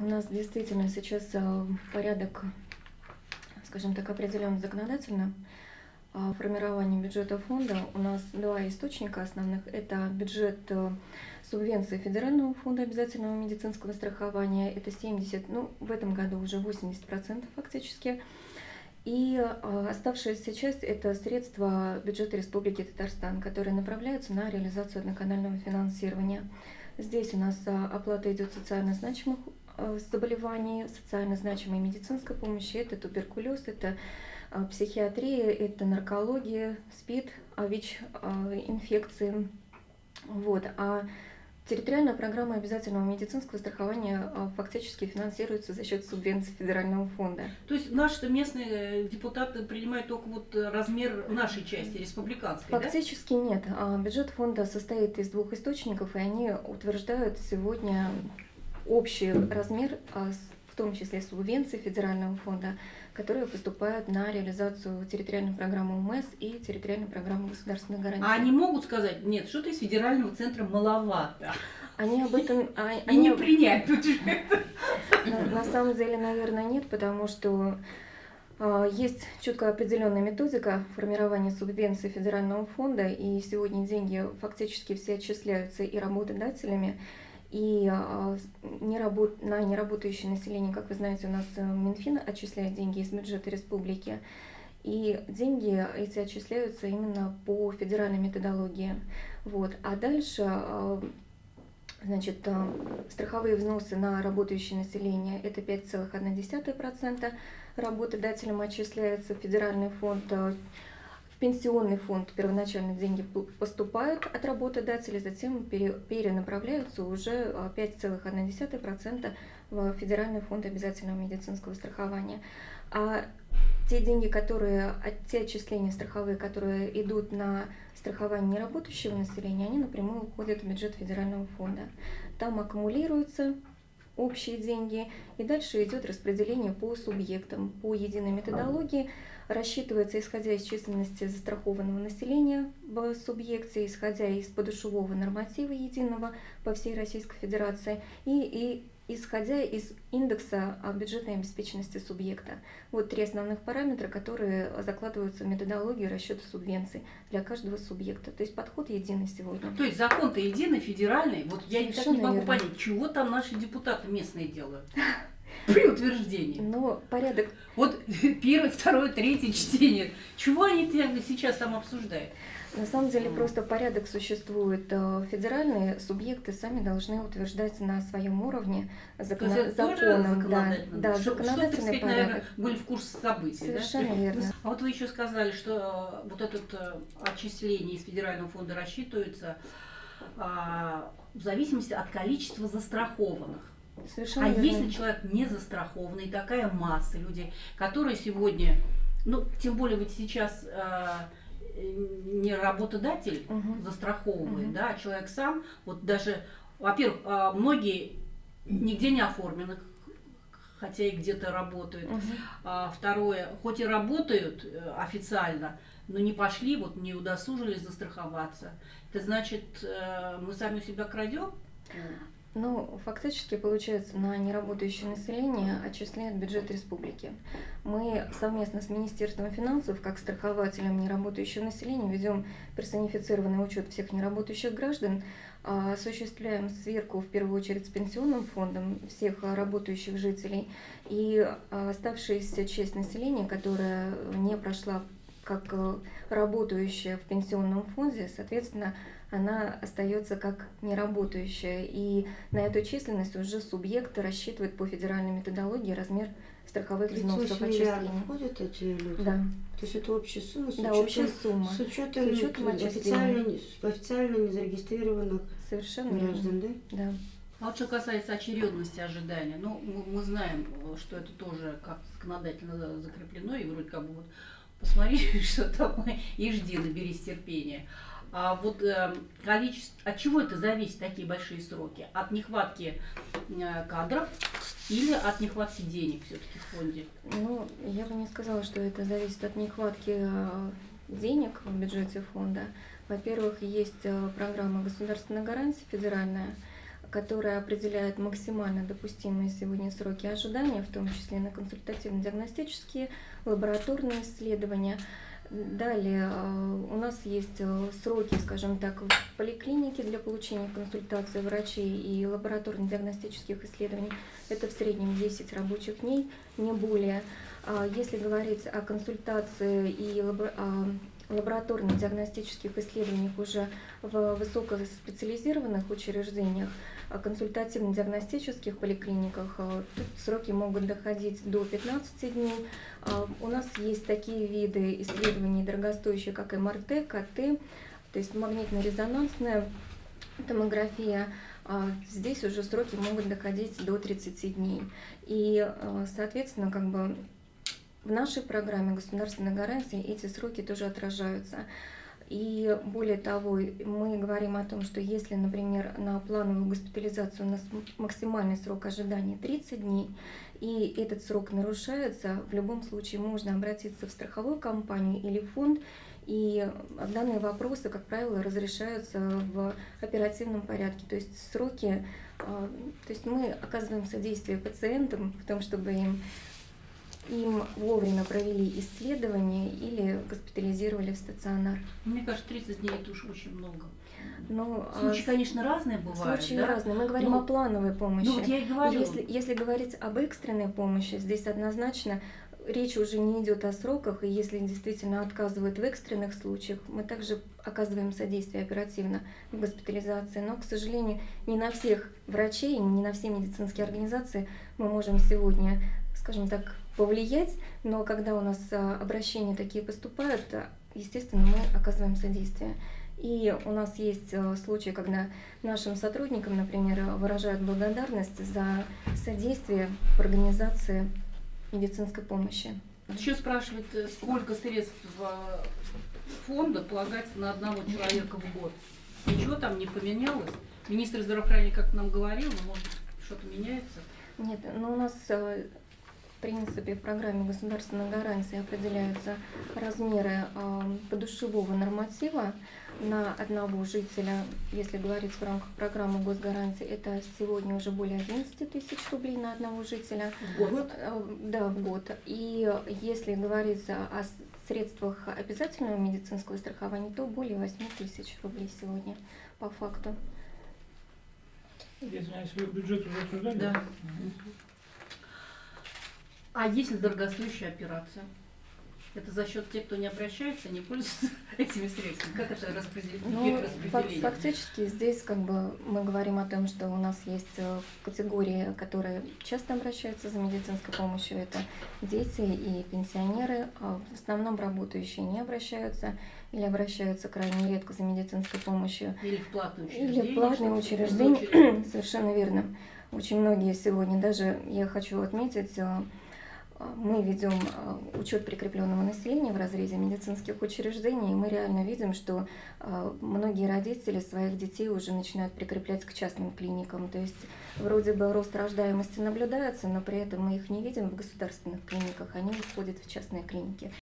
У нас действительно сейчас порядок, скажем так, определен законодательно. Формирование бюджета фонда у нас два источника основных. Это бюджет субвенции Федерального фонда обязательного медицинского страхования. Это 70, ну в этом году уже 80% фактически. И оставшаяся часть – это средства бюджета Республики Татарстан, которые направляются на реализацию одноканального финансирования. Здесь у нас оплата идет социально значимых заболеваний, социально значимой медицинской помощи. Это туберкулез, это психиатрия, это наркология, СПИД, ВИЧ-инфекции. Вот. А территориальная программа обязательного медицинского страхования фактически финансируется за счет субвенций Федерального фонда. То есть наши местные депутаты принимают только вот размер нашей части, республиканской, фактически, да? Нет. Бюджет фонда состоит из двух источников, и они утверждают сегодня общий размер, в том числе субвенций Федерального фонда, которые поступают на реализацию территориальной программы УМС и территориальной программы государственных гарантий. А они могут сказать: нет, что-то из федерального центра маловато. Они об этом... И не принять бюджет. На самом деле, наверное, нет, потому что есть четко определенная методика формирования субвенций Федерального фонда, и сегодня деньги фактически все отчисляются и работодателями, и на неработающее население, как вы знаете, у нас Минфин отчисляет деньги из бюджета республики, и деньги эти отчисляются именно по федеральной методологии. Вот. А дальше, значит, страховые взносы на работающее население – это 5,1%, работодателям отчисляется в федеральный фонд. В пенсионный фонд первоначально деньги поступают от работодателя, затем перенаправляются уже 5,1% в Федеральный фонд обязательного медицинского страхования. А те деньги, те отчисления страховые, которые идут на страхование неработающего населения, они напрямую уходят в бюджет Федерального фонда. Там аккумулируются общие деньги, и дальше идет распределение по субъектам, по единой методологии, рассчитывается исходя из численности застрахованного населения в субъекте, исходя из подушевого норматива единого по всей Российской Федерации и исходя из индекса бюджетной обеспеченности субъекта. Вот три основных параметра, которые закладываются в методологию расчета субвенций для каждого субъекта. То есть подход единый сегодня. То есть закон-то единый, федеральный. Вот я никак не могу понять, чего там наши депутаты местные делают при утверждении. Но порядок... Вот первое, второе, третье чтение. Чего они сейчас там обсуждают? На самом деле просто порядок существует. Федеральные субъекты сами должны утверждать на своем уровне законом. Да, законодательный порядок. Наверное, были в курсе событий. Совершенно верно. А вот вы еще сказали, что вот это отчисление из Федерального фонда рассчитывается в зависимости от количества застрахованных. Совершенно верно. Если человек не застрахованный, такая масса людей, которые сегодня, ну, тем более ведь сейчас не работодатель застраховывает, да, а человек сам, вот даже, во-первых, многие нигде не оформлены, хотя и где-то работают. Второе, хоть и работают официально, но не пошли, вот не удосужились застраховаться. Это значит, мы сами у себя крадем? Ну, фактически, получается, на неработающее население отчисляет бюджет республики. Мы совместно с Министерством финансов, как страхователем неработающего населения, ведем персонифицированный учет всех неработающих граждан, осуществляем сверку, в первую очередь, с пенсионным фондом всех работающих жителей. И оставшаяся часть населения, которая не прошла как работающая в пенсионном фонде, соответственно, она остается как неработающая. И на эту численность уже субъект рассчитывает по федеральной методологии размер страховых взносов отчислений. Входят эти люди? Да. То есть это общая сумма? Да, общая сумма. С учетом официально незарегистрированных граждан, да? Да. А вот что касается очередности ожидания, ну, мы знаем, что это тоже как законодательно закреплено, и вроде как бы вот посмотри, что там, и жди, наберись терпения. А вот количество, от чего это зависит, такие большие сроки? От нехватки кадров или от нехватки денег все-таки в фонде? Ну, я бы не сказала, что это зависит от нехватки денег в бюджете фонда. Во-первых, есть программа государственной гарантии федеральная, которая определяет максимально допустимые сегодня сроки ожидания, в том числе на консультативно-диагностические, лабораторные исследования. Далее у нас есть сроки, скажем так, в поликлинике для получения консультации врачей и лабораторно-диагностических исследований. Это в среднем 10 рабочих дней, не более. Если говорить о консультации и лабораторно-диагностических исследованиях уже в высокоспециализированных учреждениях, консультативно-диагностических поликлиниках, тут сроки могут доходить до 15 дней. У нас есть такие виды исследований дорогостоящие, как МРТ, КТ, то есть магнитно-резонансная томография. Здесь уже сроки могут доходить до 30 дней. И, соответственно, как бы в нашей программе государственной гарантии эти сроки тоже отражаются. И более того, мы говорим о том, что если, например, на плановую госпитализацию у нас максимальный срок ожидания 30 дней, и этот срок нарушается, в любом случае можно обратиться в страховую компанию или фонд, и данные вопросы, как правило, разрешаются в оперативном порядке. То есть сроки, то есть мы оказываем содействие пациентам в том, чтобы им вовремя провели исследование или госпитализировали в стационар. Мне кажется, 30 дней это уж очень много. Ну, случаи, конечно, разные бывают. Случаи да? разные. Мы говорим о плановой помощи. Ну, вот я и говорю. Если говорить об экстренной помощи, здесь однозначно речь уже не идет о сроках, и если действительно отказывают в экстренных случаях, мы также оказываем содействие оперативно в госпитализации. Но, к сожалению, не на всех врачей, не на все медицинские организации мы можем сегодня, скажем так, повлиять, но когда у нас обращения такие поступают, естественно, мы оказываем содействие. И у нас есть случаи, когда нашим сотрудникам, например, выражают благодарность за содействие в организации медицинской помощи. Еще спрашивают, сколько средств фонда полагается на одного человека в год. Ничего там не поменялось? Министр здравоохранения как-то нам говорил, но может что-то меняется? Нет, но у нас в принципе в программе государственной гарантии определяются размеры подушевого норматива на одного жителя. Если говорить в рамках программы госгарантии, это сегодня уже более 11 тысяч рублей на одного жителя. В год? Да, в год. И если говорить о средствах обязательного медицинского страхования, то более 8 тысяч рублей сегодня по факту. Я извиняюсь, вы бюджет уже обсуждали? Да. А если дорогостоящая операция? Это за счет тех, кто не обращается, не пользуется этими средствами? Как это распределение? Фактически здесь как бы мы говорим о том, что у нас есть категории, которые часто обращаются за медицинской помощью. Это дети и пенсионеры, а в основном работающие не обращаются или обращаются крайне редко за медицинской помощью. Или в платные учреждения. Или в платные учреждения. Совершенно верно. Очень многие сегодня, даже я хочу отметить, мы ведем учет прикрепленного населения в разрезе медицинских учреждений, и мы реально видим, что многие родители своих детей уже начинают прикреплять к частным клиникам. То есть вроде бы рост рождаемости наблюдается, но при этом мы их не видим в государственных клиниках, они уходят в частные клиники.